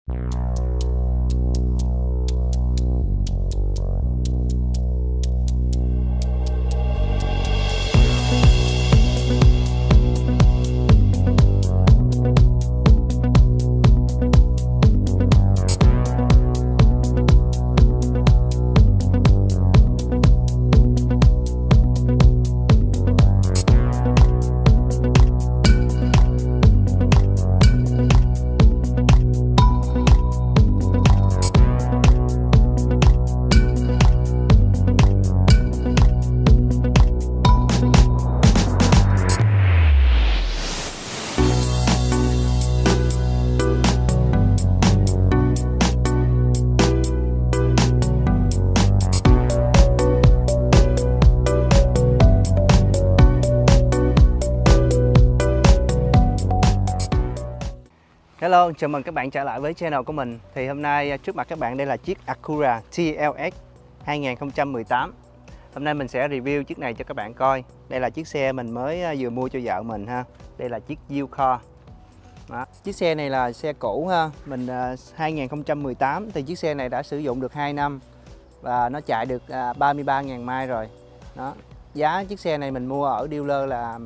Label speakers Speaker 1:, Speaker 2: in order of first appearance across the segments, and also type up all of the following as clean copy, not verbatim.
Speaker 1: Hello, chào mừng các bạn trở lại với channel của mình. Thì hôm nay trước mặt các bạn đây là chiếc Acura TLX 2018. Hôm nay mình sẽ review chiếc này cho các bạn coi. Đây là chiếc xe mình mới vừa mua cho vợ mình ha. Đây là chiếc U-Car. Chiếc xe này là xe cũ ha. Mình 2018 thì chiếc xe này đã sử dụng được 2 năm và nó chạy được 33.000 mai rồi. Đó. Giá chiếc xe này mình mua ở dealer là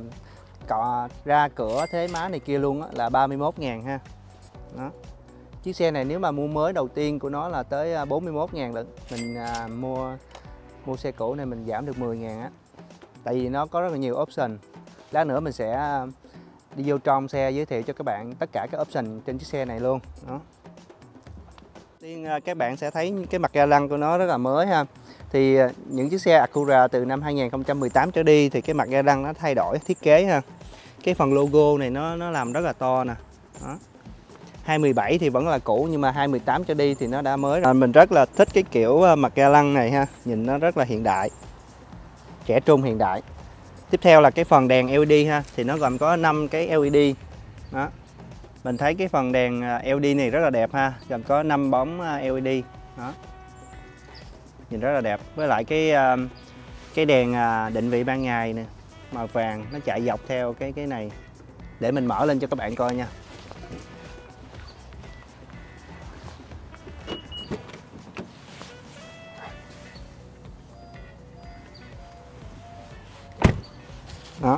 Speaker 1: ra cửa thế má này kia luôn là 31.000 ha. Đó. Chiếc xe này nếu mà mua mới đầu tiên của nó là tới 41.000 lận. Mình mua xe cũ này mình giảm được 10.000 á. Tại vì nó có rất là nhiều option. Lát nữa mình sẽ đi vô trong xe giới thiệu cho các bạn tất cả các option trên chiếc xe này luôn. Đó. Tiên các bạn sẽ thấy cái mặt ga lăng của nó rất là mới ha. Thì những chiếc xe Acura từ năm 2018 trở đi thì cái mặt ga lăng nó thay đổi thiết kế ha. Cái phần logo này nó làm rất là to nè. Đó. 2017 thì vẫn là cũ nhưng mà 2018 trở đi thì nó đã mới rồi. Mình rất là thích cái kiểu mặt ga lăng này ha, nhìn nó rất là hiện đại, trẻ trung hiện đại. Tiếp theo là cái phần đèn LED ha, thì nó gồm có 5 cái LED. Đó. Mình thấy cái phần đèn LED này rất là đẹp ha, gồm có 5 bóng LED. Đó. Nhìn rất là đẹp. Với lại cái đèn định vị ban ngày nè, màu vàng nó chạy dọc theo cái này. Để mình mở lên cho các bạn coi nha. Đó.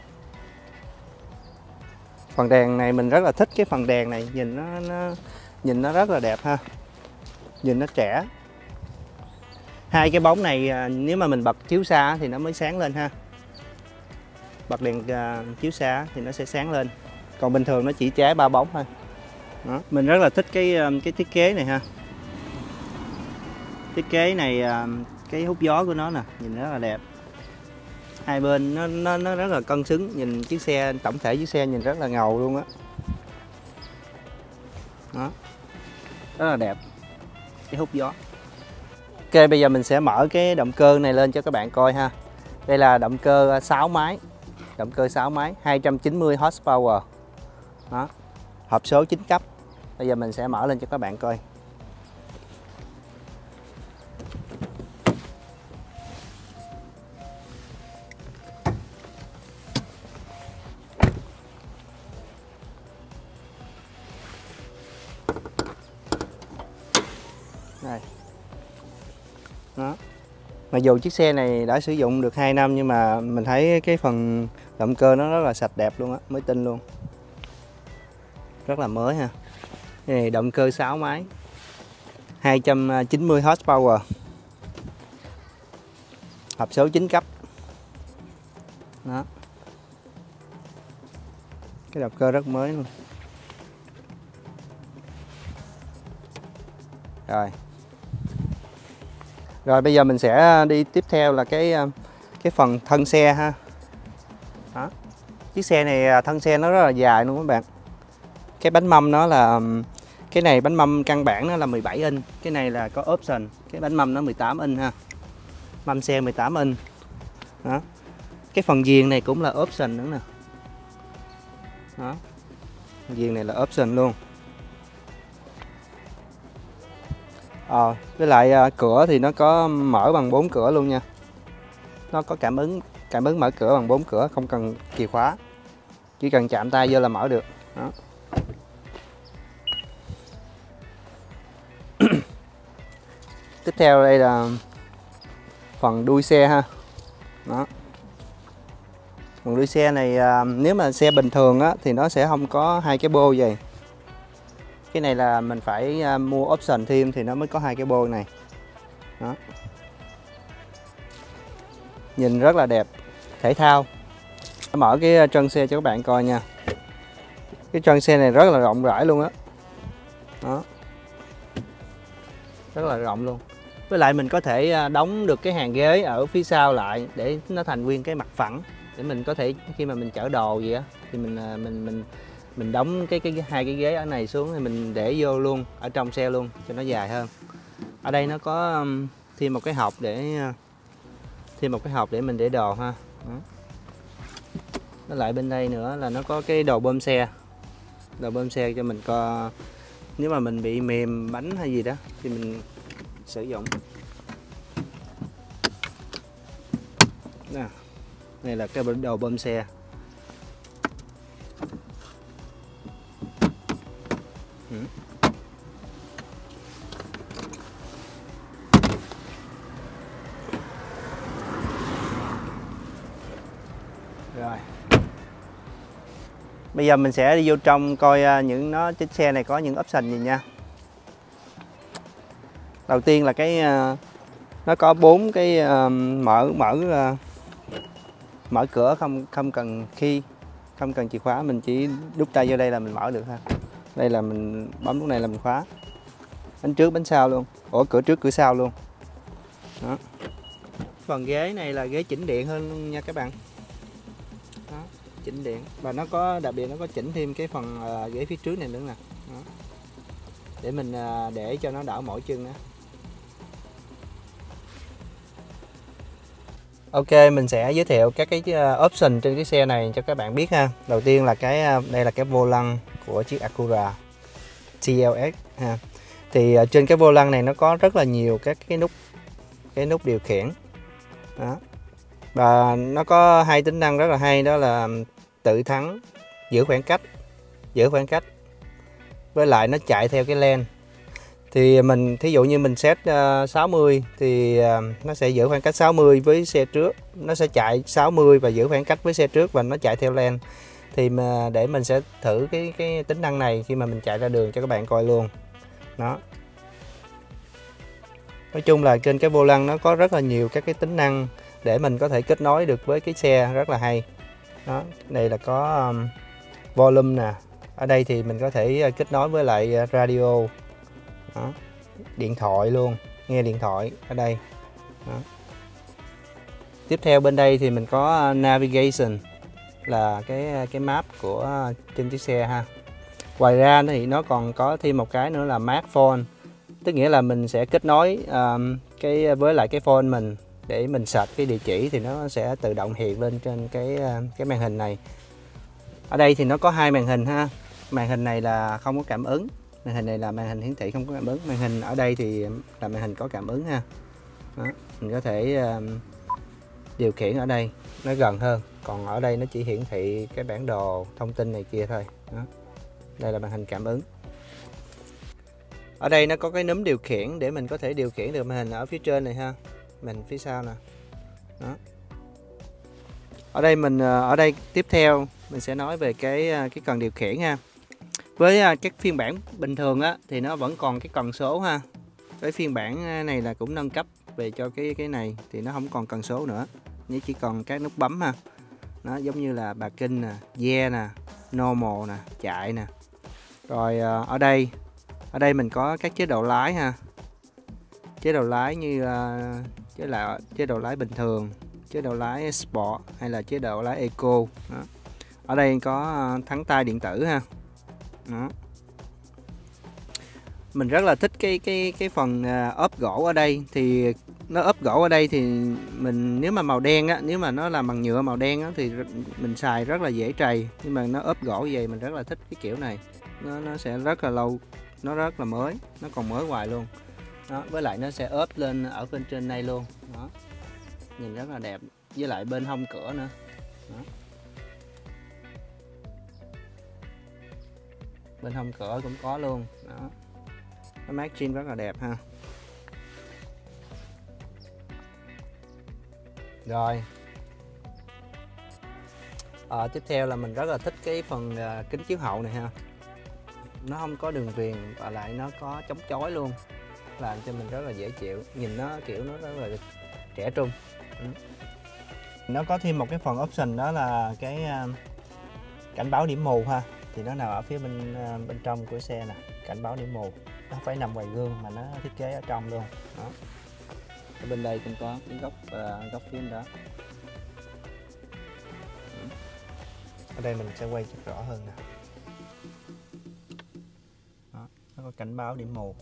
Speaker 1: Phần đèn này mình rất là thích cái phần đèn này, nhìn nó rất là đẹp ha. Nhìn nó trẻ. Hai cái bóng này nếu mà mình bật chiếu xa thì nó mới sáng lên ha. Bật đèn chiếu xa thì nó sẽ sáng lên. Còn bình thường nó chỉ cháy 3 bóng thôi. Đó. Mình rất là thích cái thiết kế này ha. Thiết kế này cái hút gió của nó nè, nhìn rất là đẹp. Hai bên nó rất là cân xứng, nhìn chiếc xe tổng thể chiếc xe nhìn rất là ngầu luôn á. Đó. Rất là đẹp. Cái hút gió. Ok, bây giờ mình sẽ mở cái động cơ này lên cho các bạn coi ha. Đây là động cơ 6 máy. Động cơ 6 máy 290 horsepower. Đó. Hộp số 9 cấp. Bây giờ mình sẽ mở lên cho các bạn coi. Đây. Đó. Mặc dù chiếc xe này đã sử dụng được 2 năm nhưng mà mình thấy cái phần động cơ nó rất là sạch đẹp luôn á, mới tinh luôn. Rất là mới ha. Đây này, động cơ 6 máy 290 horsepower. Hộp số 9 cấp. Đó. Cái động cơ rất mới luôn. Rồi bây giờ mình sẽ đi tiếp theo là cái phần thân xe ha. Đó. Chiếc xe này thân xe nó rất là dài luôn các bạn. Cái bánh mâm nó là cái này bánh mâm căn bản nó là 17 inch, cái này là có option, cái bánh mâm nó 18 inch ha. Mâm xe 18 inch. Đó. Cái phần viền này cũng là option nữa nè. Đó. Viền này là option luôn. Với lại cửa thì nó có mở bằng 4 cửa luôn nha. Nó có cảm ứng mở cửa bằng 4 cửa, không cần chìa khóa. Chỉ cần chạm tay vô là mở được. Đó. Tiếp theo đây là phần đuôi xe ha. Đó. Phần đuôi xe này nếu mà xe bình thường á, thì nó sẽ không có hai cái bô vậy. Cái này là mình phải mua option thêm thì nó mới có hai cái bô này. Đó. Nhìn rất là đẹp, thể thao. Mở cái trân xe cho các bạn coi nha. Cái trân xe này rất là rộng rãi luôn á. Đó. Rất là rộng luôn. Với lại mình có thể đóng được cái hàng ghế ở phía sau lại để nó thành nguyên cái mặt phẳng, để mình có thể khi mà mình chở đồ gì á thì mình đóng hai cái ghế ở này xuống thì mình để vô luôn ở trong xe luôn cho nó dài hơn. Ở đây nó có thêm một cái hộp để mình để đồ ha. Đó. Với lại bên đây nữa là nó có cái đồ bơm xe. Đồ bơm xe cho mình có, nếu mà mình bị mềm bánh hay gì đó thì mình sử dụng. Nè, đây là cái đồ bơm xe. Rồi. Bây giờ mình sẽ đi vô trong coi chiếc xe này có những option gì nha. Đầu tiên là nó có 4 cái mở cửa không cần không cần chìa khóa, mình chỉ đút tay vô đây là mình mở được ha. Đây là mình bấm lúc này là mình khóa. Bánh trước bánh sau luôn. Cửa trước cửa sau luôn. Đó. Phần ghế này là ghế chỉnh điện hơn luôn nha các bạn. Đó, chỉnh điện và nó có đặc biệt nó có chỉnh thêm cái phần ghế phía trước này nữa nè. Đó. Để mình để cho nó đỡ mỏi chân nữa. Ok, mình sẽ giới thiệu các cái option trên cái xe này cho các bạn biết ha. Đầu tiên là đây là cái vô lăng của chiếc Acura TLX ha. Thì trên cái vô lăng này nó có rất là nhiều các cái nút điều khiển. Đó. Và nó có hai tính năng rất là hay, đó là tự thắng, giữ khoảng cách. Với lại nó chạy theo cái lane. Thì thí dụ như mình set 60 thì nó sẽ giữ khoảng cách 60 với xe trước, nó sẽ chạy 60 và giữ khoảng cách với xe trước và nó chạy theo lane. Thì để mình sẽ thử cái tính năng này khi mà mình chạy ra đường cho các bạn coi luôn. Đó. Nói chung là trên cái vô lăng nó có rất là nhiều các cái tính năng để mình có thể kết nối được với cái xe, rất là hay. Đó, đây là có volume nè. Ở đây thì mình có thể kết nối với lại radio. Đó. Điện thoại luôn, nghe điện thoại ở đây. Đó. Tiếp theo bên đây thì mình có navigation, là cái map của trên chiếc xe ha. Ngoài ra thì nó còn có thêm một cái nữa là smart phone, tức nghĩa là mình sẽ kết nối với lại cái phone mình để mình search cái địa chỉ thì nó sẽ tự động hiện lên trên cái màn hình này. Ở đây thì nó có hai màn hình ha. Màn hình này là không có cảm ứng, màn hình này là màn hình hiển thị không có cảm ứng. Màn hình ở đây thì là màn hình có cảm ứng ha. Đó, mình có thể điều khiển ở đây nó gần hơn, còn ở đây nó chỉ hiển thị cái bản đồ thông tin này kia thôi. Đó. Đây là màn hình cảm ứng. Ở đây nó có cái núm điều khiển để mình có thể điều khiển được màn hình ở phía trên này ha, màn hình phía sau nè. Đó. Ở đây tiếp theo mình sẽ nói về cái cần điều khiển ha. Với các phiên bản bình thường á thì nó vẫn còn cái cần số ha. Với phiên bản này là cũng nâng cấp về cho cái này thì nó không còn cần số nữa, nó chỉ còn các nút bấm ha. Nó giống như là parking nè, gear nè, normal nè, chạy nè. Rồi ở đây mình có các chế độ lái ha. Chế độ lái như chế độ lái bình thường, chế độ lái sport hay là chế độ lái eco. Đó. Ở đây có thắng tay điện tử ha. Đó. Mình rất là thích cái phần ốp gỗ ở đây. Thì nó ốp gỗ ở đây thì nếu mà màu đen á, nếu mà nó làm bằng nhựa màu đen á thì mình xài rất là dễ trầy, nhưng mà nó ốp gỗ vậy mình rất là thích cái kiểu này. Nó sẽ rất là lâu, nó rất là mới, nó còn mới hoài luôn. Đó, với lại nó sẽ ốp lên ở bên trên đây luôn. Đó. Nhìn rất là đẹp, với lại bên hông cửa nữa. Đó. Bên hông cửa cũng có luôn. Đó. Nó mát chin rất là đẹp ha. Rồi. Tiếp theo là mình rất là thích cái phần kính chiếu hậu này ha. Nó không có đường viền và lại nó có chống chói luôn, làm cho mình rất là dễ chịu. Nhìn nó kiểu nó rất là trẻ trung. Nó có thêm một cái phần option đó là cái cảnh báo điểm mù ha. Thì nó nằm ở phía bên trong của xe nè, cảnh báo điểm mù. Nó không phải nằm ngoài gương mà nó thiết kế ở trong luôn. Đó. Ở bên đây cũng có cái góc phim đó. Ở đây mình sẽ quay cho rõ hơn nè. Đó, nó có cảnh báo điểm mù.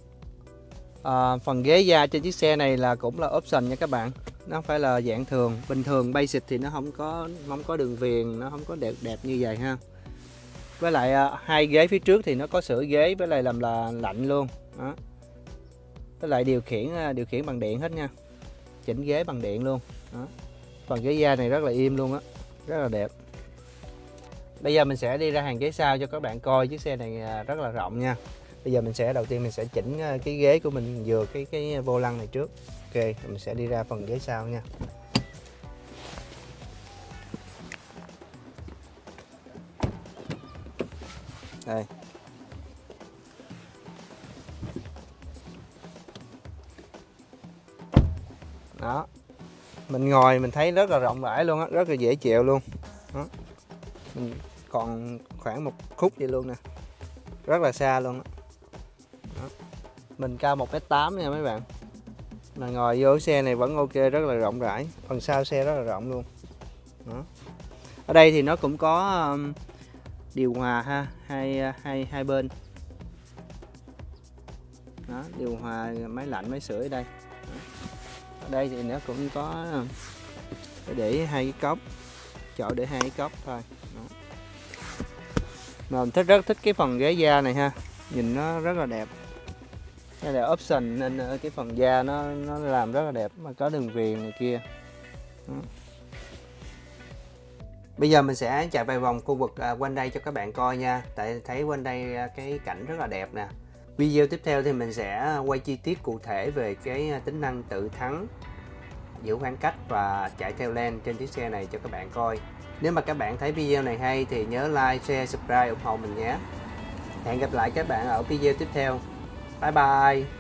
Speaker 1: Phần ghế da trên chiếc xe này là cũng là option nha các bạn. Nó không phải là dạng thường. Bình thường basic thì nó không có đường viền, nó không có đẹp như vậy ha. Với lại hai ghế phía trước thì nó có sưởi ghế với lại làm là lạnh luôn. Đó. Với lại điều khiển bằng điện hết nha. Chỉnh ghế bằng điện luôn. Đó. Phần ghế da này rất là im luôn á, rất là đẹp. Bây giờ mình sẽ đi ra hàng ghế sau cho các bạn coi. Chiếc xe này rất là rộng nha. Bây giờ đầu tiên mình sẽ chỉnh cái ghế của mình vừa cái vô lăng này trước. Ok, mình sẽ đi ra phần ghế sau nha. Đây. Đó. Mình ngồi mình thấy rất là rộng rãi luôn á, rất là dễ chịu luôn. Đó. Mình còn khoảng một khúc vậy luôn nè. Rất là xa luôn á. Đó. Mình cao 1m8 nha mấy bạn. Mà ngồi vô xe này vẫn ok, rất là rộng rãi. Phần sau xe rất là rộng luôn. Đó. Ở đây thì nó cũng có điều hòa ha, hai bên. Đó, điều hòa, máy lạnh, máy sưởi ở đây. Đó. Ở đây thì nó cũng có để hai cái cốc, chỗ để hai cái cốc thôi. Đó. Mà mình rất thích cái phần ghế da này ha, nhìn nó rất là đẹp. Đây là option nên cái phần da nó làm rất là đẹp, mà có đường viền này kia. Đó. Bây giờ mình sẽ chạy vài vòng khu vực quanh đây cho các bạn coi nha. Tại thấy quanh đây cái cảnh rất là đẹp nè. Video tiếp theo thì mình sẽ quay chi tiết cụ thể về cái tính năng tự thắng, giữ khoảng cách và chạy theo lane trên chiếc xe này cho các bạn coi. Nếu mà các bạn thấy video này hay thì nhớ like, share, subscribe ủng hộ mình nhé. Hẹn gặp lại các bạn ở video tiếp theo. Bye bye.